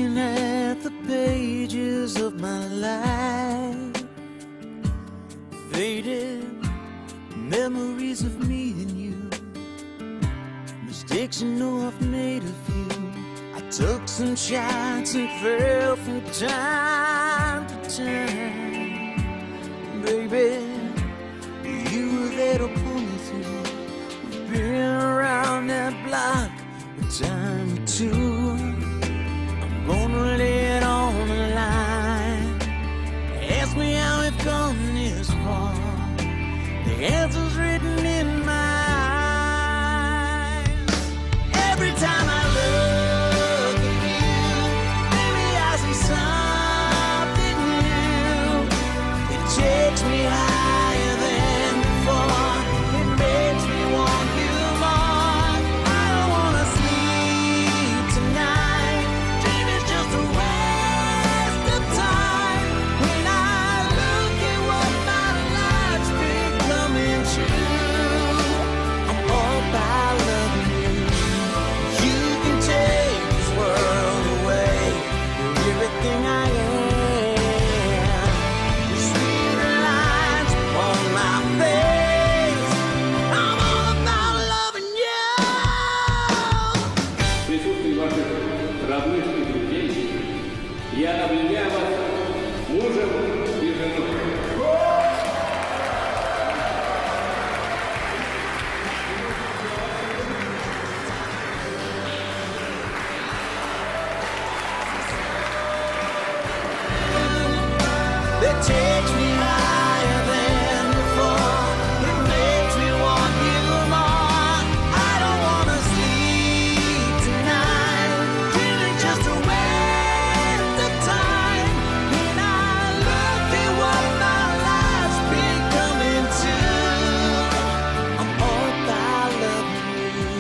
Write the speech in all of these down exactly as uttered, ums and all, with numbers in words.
looking at the pages of my life, faded memories of me and you, mistakes you know I've made of you. I took some shots and fell from time to time. Baby, you were there to pull me through. We've been around that block a time or two. I'm gonna lay it on the line. Ask me how we've come this far. The answer's written in my eyes. Every time I look at you, baby, I see something new. It takes me higher than before. It makes me want you more. I don't wanna sleep tonight. Dream is just a waste of time. When I look at what my life's becoming true, I'm all about loving you. You can take this world away. You're everything I am. The sweet lines on my face. I'm all about loving you. В присутствии ваших родных и друзей я объявляю вас мужем и женой. That takes me higher than before. It makes me want you more. I don't wanna sleep tonight. Dreaming just a waste of time. When I look at what my life's becoming to, I'm all about loving you.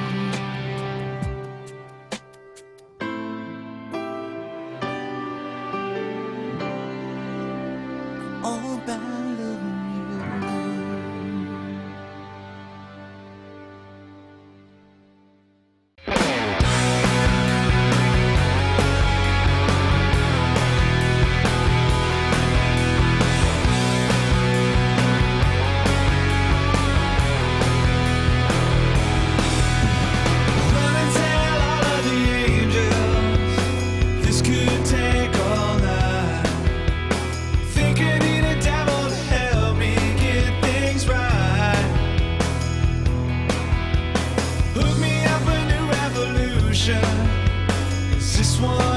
All about loving you. Run and tell all of the angels, this could take all night. Think I need a devil to help me get things right. Hook me up a new revolution, 'cause this one